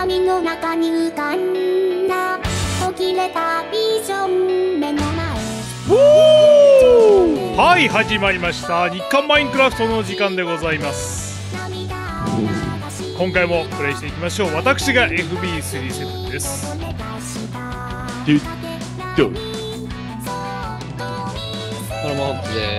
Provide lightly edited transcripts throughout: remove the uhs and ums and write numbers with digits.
闇の中に浮かんだ途切れたビジョン目の前。 はい、始まりました日刊マインクラフトの時間でございます。今回もプレイしていきましょう。私が FB37 です。 これもです。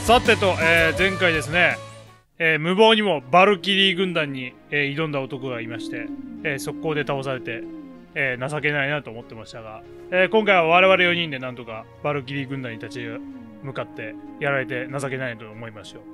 さてと、前回ですね、無謀にもバルキリー軍団に、挑んだ男がいまして、速攻で倒されて、情けないなと思ってましたが、今回は我々4人でなんとかバルキリー軍団に立ち向かってやられて情けないと思いましょ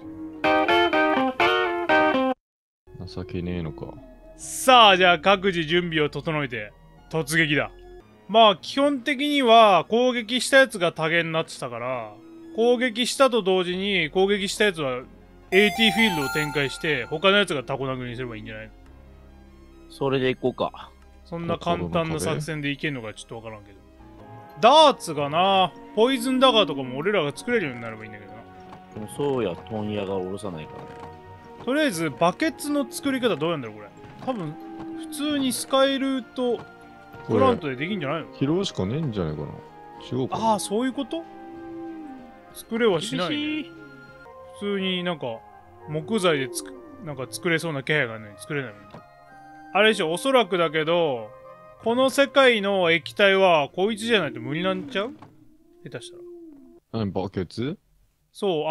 う。 情けねえのか。 さあ、じゃあ各自準備を整えて突撃だ。まあ基本的には攻撃したやつが多元になってたから、攻撃したと同時に攻撃したやつは AT フィールドを展開して他のやつがタコ殴りにすればいいんじゃないの？ それで行こうか。 そんな簡単な作戦でいけんのかちょっとわからんけど。ダーツがな、ポイズンダガーとかも俺らが作れるようになればいいんだけどな。 でもそうや、問屋が下ろさないから。 とりあえずバケツの作り方どうやんだろうこれ。多分普通にスカイルとプラントでできんじゃないの？ 拾うしかねえんじゃないかな。違うかな。 ああ、そういうこと？作れはしない、ね。普通になんか木材でなんか作れそうな気配がね、作れないもん。あれでしょ、おそらくだけど、この世界の液体はこいつじゃないと無理なんちゃう？下手したら。 バケツ？ そう、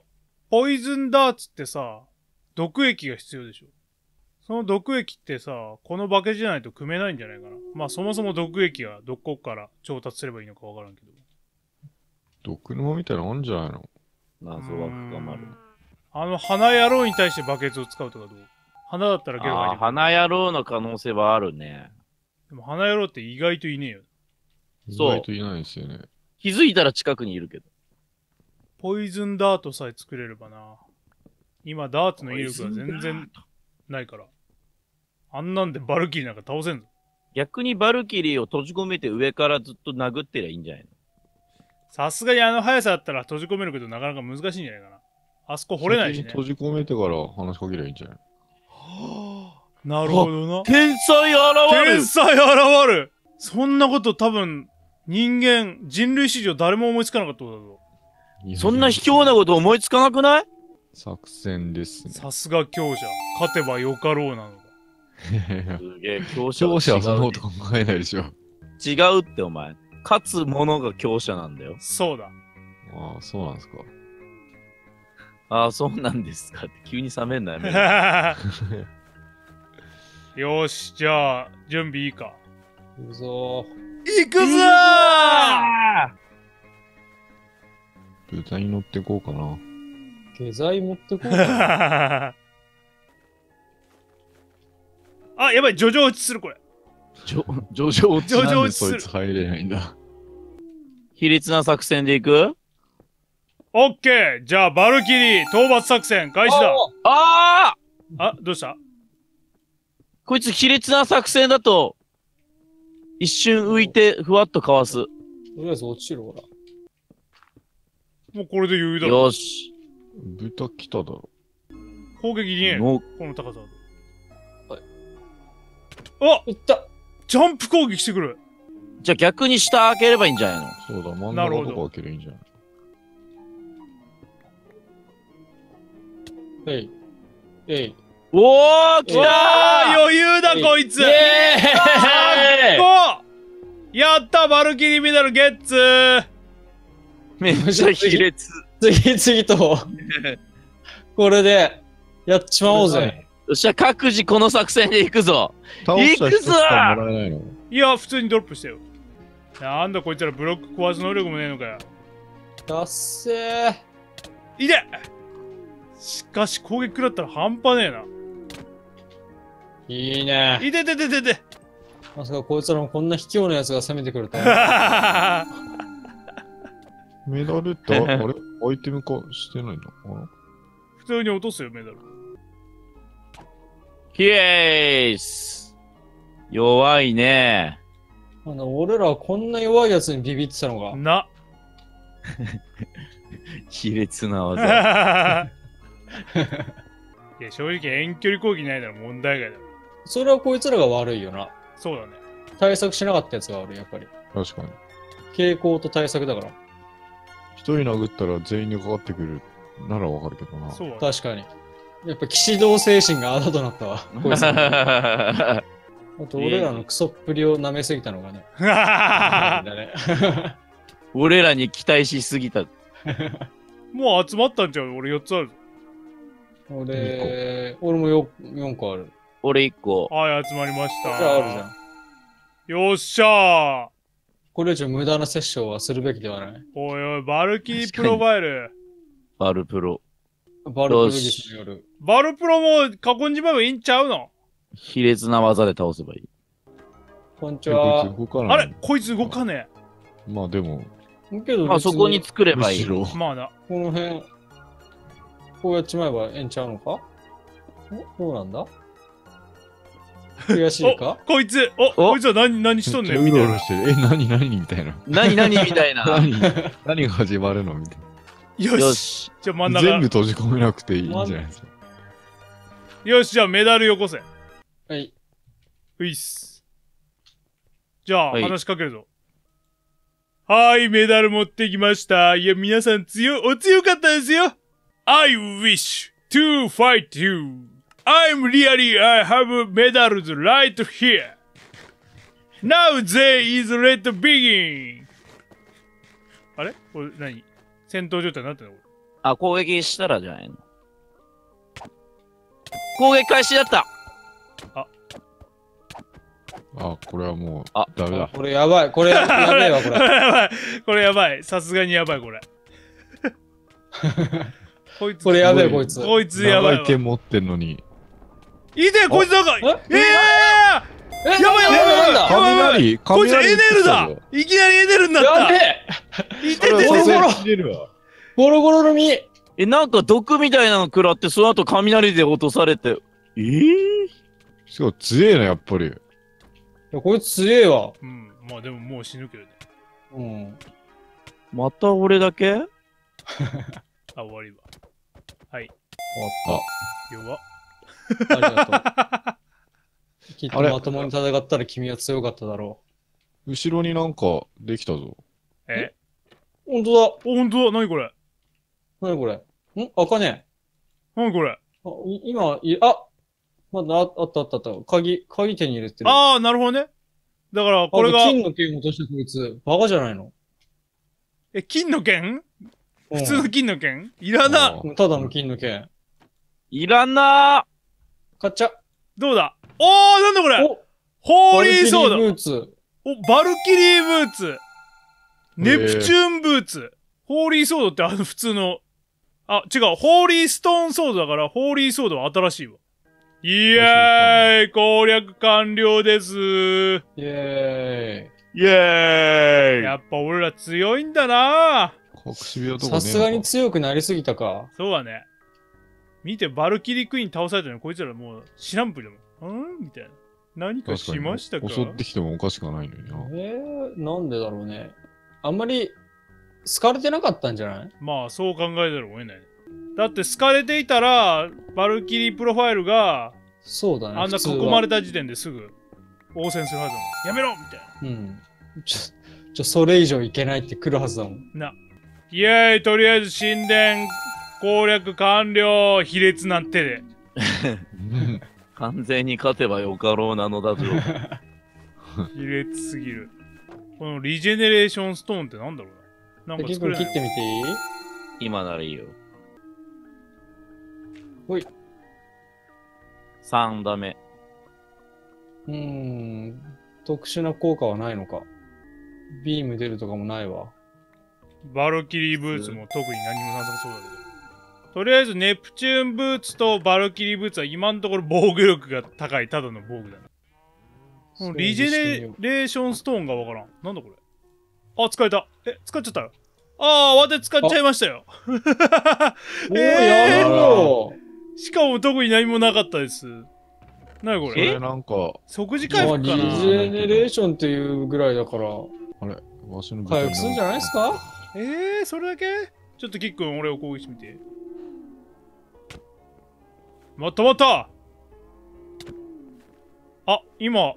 ポイズンダーツってさ、毒液が必要でしょ。その毒液ってさ、このバケツじゃないと組めないんじゃないかな。まあそもそも毒液はどこから調達すればいいのかわからんけど。 毒沼みたいなのあんじゃないの？ 謎は深まる。 花野郎に対してバケツを使うとかどう？花だったらゲロ吐いてくる。 花野郎の可能性はあるね。 でも花野郎って意外といねえよ。 そう意外といないですよね。 気づいたら近くにいるけど。 ポイズンダートさえ作れればな。今ダーツの威力が全然ないから。あんなんでバルキリーなんか倒せんぞ。 逆にバルキリーを閉じ込めて上からずっと殴ってりゃいいんじゃないの？ さすがにあの速さだったら閉じ込めるけどなかなか難しいんじゃないかな。あそこ掘れないしね。 先に閉じ込めてから話しかけりゃいいんじゃない？ なるほどな。 天才現る！ 天才現る！そんなこと多分人類史上誰も思いつかなかったことだぞ。 そんな卑怯なこと思いつかなくない？ 作戦ですね。 さすが強者。勝てばよかろうなのだ。 すげえ、強者強者はそんなこと考えないでしょ。 違うってお前。勝つ者が強者なんだよ。 そうだ。 ああ、そうなんですか。 ああ、そうなんですかって急に冷めんなよ。 よし、じゃあ、準備いいか。 行くぞ行くぞー！ 豚に乗ってこうかな。 下剤持ってこうかな。 あ、やばい、ジョジョ落ちする、これ。 ジョジョ落ち。 ジョジョなんで落ちする。 そいつ入れないんだ。 卑劣な作戦でいく？ オッケー！じゃあ、バルキリー、討伐作戦、開始だ。 ああ！ あ、どうした？ こいつ卑劣な作戦だと、一瞬浮いてふわっとかわす。 とりあえず落ちるほら。 もうこれで余裕だろ。 よし。 豚来ただろ。 攻撃にねえ。 のこの高さだと。 はい。 あ！ いった！ ジャンプ攻撃してくる。 じゃあ逆に下開ければいいんじゃないの？ そうだ、真ん中とか開けりゃいいんじゃない？ えい。えい。 おー来たー！ 余裕だ、こいつ！ イエーイ！ やったバルキリーメダルゲッツー！ めっちゃ卑劣。 次々と、これで、やっちまおうぜ。 よっしゃ、各自この作戦で行くぞ。 倒した人し行くぞかもらえないの？ いや、普通にドロップしたよ。なんだこいつらブロック壊す能力もねえのかよ。 だっせー。 いで！しかし攻撃食らったら半端ねえな。 いいね。 いててててて。 まさかこいつらもこんな卑怯な奴が攻めてくるとは。 メダルってあれアイテム化してないの？ 普通に落とすよ、メダル。 ヒエース。弱いね。 俺らはこんな弱い奴にビビってたのか。 な。 卑劣な技。 いや、正直遠距離攻撃ないなら問題外だろ。 それはこいつらが悪いよな。 そうだね。 対策しなかったやつが悪い、やっぱり。 確かに。 傾向と対策だから。 一人殴ったら全員にかかってくるならわかるけどな。 そうだね。 確かに。やっぱ騎士道精神があだとなったわ。こいつら。あと、俺らのクソっぷりを舐めすぎたのがね。だね。 俺らに期待しすぎた。 もう集まったんちゃう？俺4つあるぞ。 俺も4個ある。 俺1個。 はい、集まりました。 じゃああるじゃん。 よっしゃー。 これ以上無駄なセッションはするべきではない。 おいおい、バルキリープロファイル。 バルプロ。 バルクルギスの夜。 バルプロも囲んじまえばいいんちゃうの？ 卑劣な技で倒せばいい。 こんにちこいは。 つ動かない。 あれこいつ動かねまあでも、 けどまあそこに作ればいい。 むしろえ。。まあな。 この辺、こうやっちまえばええんちゃうのか？どうなんだ？悔しいか？ こいつ、 おこいつは何しとんねんみめっちゃうたいな。 ろうろしてる。何みたいな。 何みたいな。 何が始まるのみたいよし。 よし。 な。 じゃあ真ん中。 全部閉じ込めなくていいんじゃないですか。 よし、じゃあメダルよこせ。 はい。 ういっす。じゃあ、 はい話しかけるぞ。はーい、メダル持ってきました。いや、皆さんお強かったですよ。I wish to fight you. I'm I have medals right here. Now there is let begin. あれこれ何戦闘状態になってんのこあ、攻撃したらじゃないの。攻撃開始だったあ、これはもうあ、 ダメだ。 これやばい。これやべえわ、これ。 れ。 やばい。これやばい。さすがにやばい、これ。こいつ、 これやべえ、こいつ。 こいつやばいわ。 長い剣持ってんのに。 いてこいつなんか、 えやばいやばいなんだ雷こいつエネルだ雷いきなりエネルになったやべえいてててゴロゴロ切れるわ。 ゴロゴロの実なんか毒みたいなの食らって、その後雷で落とされて。 すごい強えな、やっぱり。 いやこいつ強えわ。 うん、まあでももう死ぬけどね。 うん。 また俺だけあ、終わりは。はい。弱っ。 ありがとう。きっとあれまともに戦ったら君は強かっただろ後ろになんかできたぞ。 えう。ほんとだ。 お、ほんとだ。なにこれなにこれ。開かねなにこれえ。今、まだあった。鍵手に入れてる。 あー、なるほどね。だから、これが、 金の剣落としたこいつ。バカじゃないの？ 金の剣うん普通の金の剣いらな。 ただの金の剣。 いらんな買っちゃ。 どうだおー、なんだこれおホーリーソードバルキリーブーツ。 お、バルキリーブーツネプチューンブーツホーリーソードって普通の、あ、違う、ホーリーストーンソードだから、ホーリーソードは新しいわ。イエーイ攻略完了ですイェーイ。 イェーイやっぱ俺ら強いんだな隠し部屋とかねえのかさすがに強くなりすぎたか。 そうだね。見て、バルキリークイーン倒されたのにこいつらもう知らんぷりだもん。みたいな。何かしましたか襲ってきてもおかしくはないのにな。 なんでだろうね。あんまり好かれてなかったんじゃない？ まあ、そう考えざるを得ないね。だって、好かれていたら、バルキリープロファイルがそうだね。 あんな普通は囲まれた時点ですぐ応戦するはずだもん。やめろみたいうん。それ以上いけないって来るはずだもん。 な。イエーイとりあえず神殿攻略完了卑劣な手で。 完全に勝てばよかろうなのだぞ。 卑劣すぎる。このリジェネレーションストーンってなんだろうな。なんか結構作れない切ってみていい？ 今ならいいよ。 ほい。 3ダメ。 特殊な効果はないのか。ビーム出るとかもないわ。 バルキリーブーツも特に何もなさそうだけど。とりあえずネプチューンブーツとバルキリーブーツは今のところ防御力が高いただの防具だな。このリジェネレーションストーンがわからん。なんだこれ。あ、使えた。使っちゃったよ。わて使っちゃいましたよ。 おー、やろう。 しかも特に何もなかったです。なにこそれれなんか、 即時回まあ、リ復かなジェネレーションっていうぐらいだから、 あれ、わしの回復するんじゃないですか？ それだけちょっとキックン俺を攻撃してみて。待ったあ、今。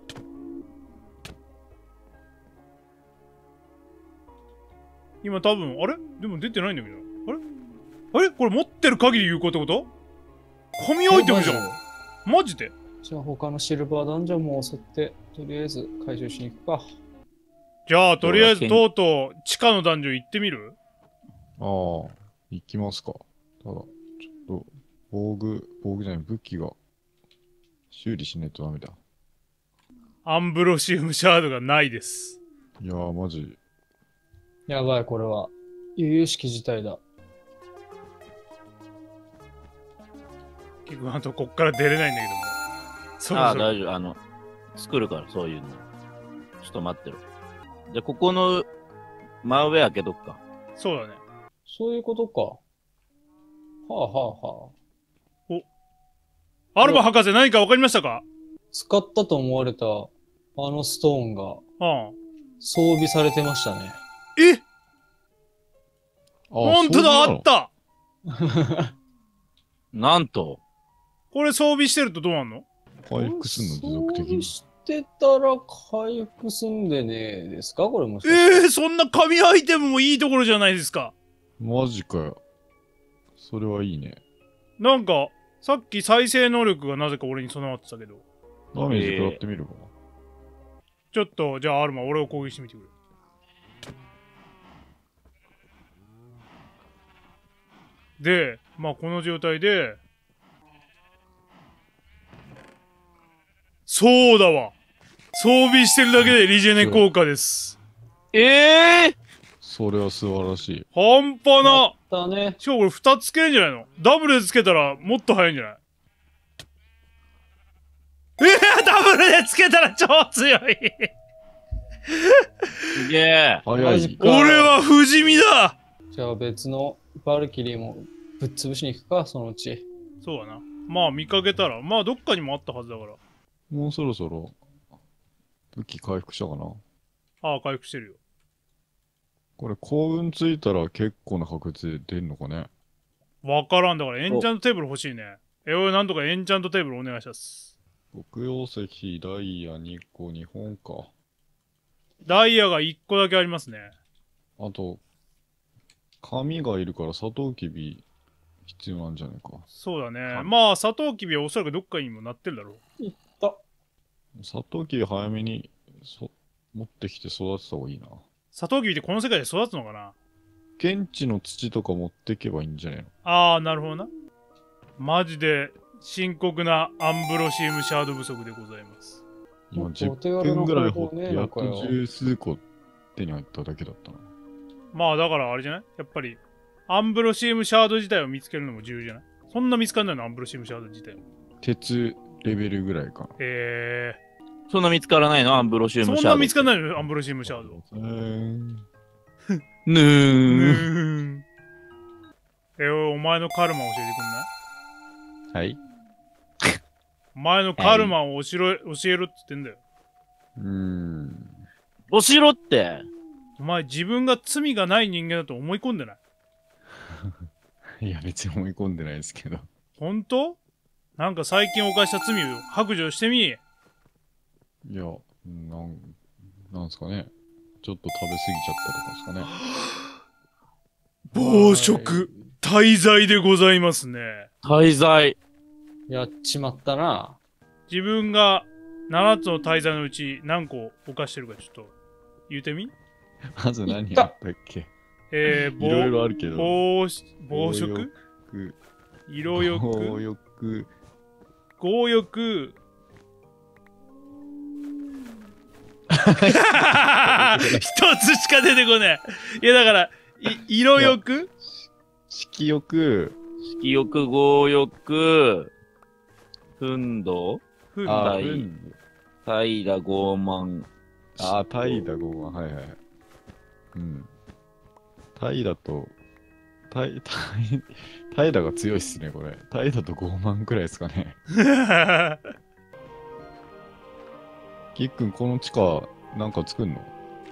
今多分、あれでも出てないんだけど。あれこれ持ってる限り有効ってこと？神アイテムじゃん。マジで？ じゃあ他のシルバーダンジョンも襲って、とりあえず回収しに行くか。 じゃあ、とりあえずとうとう地下のダンジョン行ってみる？ ああ、行きますか。ただ、ちょっと、防具じゃない、武器が修理しないとダメだ。 アンブロシウムシャードがないです。 いやー、マジ。 やばい、これは。悠々しき事態だ。 結局、あとこっから出れないんだけども。そああ、 ろそろ大丈夫。作るから、そういうの。ちょっと待ってろ。じゃあ、ここの真上開けとくか。 そうだね。 そういうことか。はあはあはあ。 アルバ博士何か分かりましたか？ 使ったと思われたあのストーンがああ。 装備されてましたね。 え、 あほんとだ、あっ。た。 なんと、 これ装備してるとどうなんの？ 回復すんの、持続的に。 してたら回復すんでねえですかこれもしかして。 そんな神アイテムもいいところじゃないですか。 マジかよ。それはいいね。 なんか、さっき再生能力がなぜか俺に備わってたけど。 ダメージ食らってみるか。 ちょっと、じゃあアルマ、俺を攻撃してみてくれ。で、まあこの状態で、そうだわ。装備してるだけでリジェネ効果です。 それは素晴らしい。 半端な。 だね。 しかもこれ2つつけるんじゃないの？ダブルでつけたらもっと早いんじゃない？ダブルでつけたら超強い。 すげえ。 早い。 マジか俺は不死身だ。 じゃあ別のバルキリーもぶっ潰しに行くか、そのうち。 そうだな。まあ見かけたら、まあどっかにもあったはずだから。 もうそろそろ、武器回復したかな。 ああ、回復してるよ。 これ幸運ついたら結構な確率で出んのかね。 わからんだから、エンチャントテーブル欲しいね。俺なんとかエンチャントテーブルお願いします。 黒曜石、ダイヤ2個、2本か。 ダイヤが1個だけありますね。 あと、紙がいるからサトウキビ必要なんじゃないか。 そうだね。まあ、サトウキビはおそらくどっかにもなってるだろう。 いった。 サトウキビ早めに持ってきて育てた方がいいな。 サトウキビってこの世界で育つのかな？ 現地の土とか持ってけばいいんじゃないの。 ああ、なるほどな。マジで深刻なアンブロシウムシャード不足でございます。 今もっとお手 10 軽な分ぐらい方法ね掘って、やっとなんかよ十数個手に入っただけだったな。 まあ、だからあれじゃない？やっぱり、アンブロシウムシャード自体を見つけるのも重要じゃない？そんな見つかんないの？アンブロシウムシャード自体も。 鉄レベルぐらいかな。 そんな見つからないのアンブロシウムシャード。 そんな見つかんないの？アンブロシウムシャード。 ぬー。 お前のカルマ教えてくんない？ はい。 お前のカルマを教えろって言ってんだよ。 お城って。 お前自分が罪がない人間だと思い込んでない？ いや、別に思い込んでないですけど。 本当？なんか最近犯した罪を白状してみ。 いや、なんすかね。ちょっと食べ過ぎちゃったとかですかね。 暴食、大罪でございますね。 滞在。 やっちまったな。 自分が7つの大罪のうち何個犯してるかちょっと言うてみ？ まず何やったっけ。いろいろあるけど。 暴食？色欲？ 強欲。 強欲。一つしか出てこねえ。いやだから、色欲？ 色欲。 色欲、強欲、憤怒、 憤あ、 怒。 怠惰、傲慢。 あ、怠惰傲慢。はいはい。うん。怠惰と、怠惰が強いっすね、これ。怠惰と傲慢くらいですかね。キックン、この地下、なんか作んの？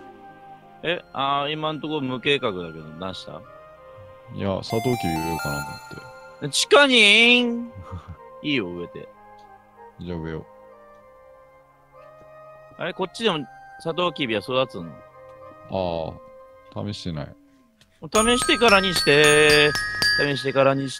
今んところ無計画だけど、何した？ いや、サトウキビ植えようかなと思って。 地下にいいよ、植えて。 じゃあ植えよあれ、こっちでもサトウキビは育つの？ ああ、試してない。 試してからにして、試してからにして。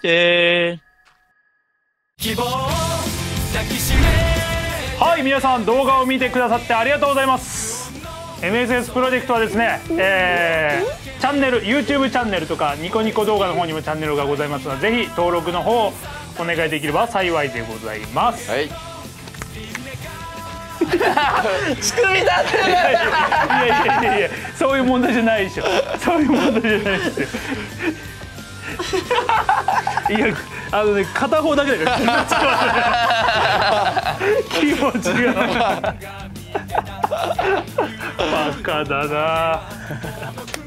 希望を抱きしめ。 はい、皆さん動画を見てくださってありがとうございます。MSS プロジェクトはですね、チャンネル YouTube チャンネルとかニコニコ動画の方にもチャンネルがございますので、ぜひ登録の方お願いできれば幸いでございます。 はい。仕組み立てる。 いやそういう問題じゃないでしょ。そういう問題じゃないですよ。いやね、片方だけだから気持ちがバカだな。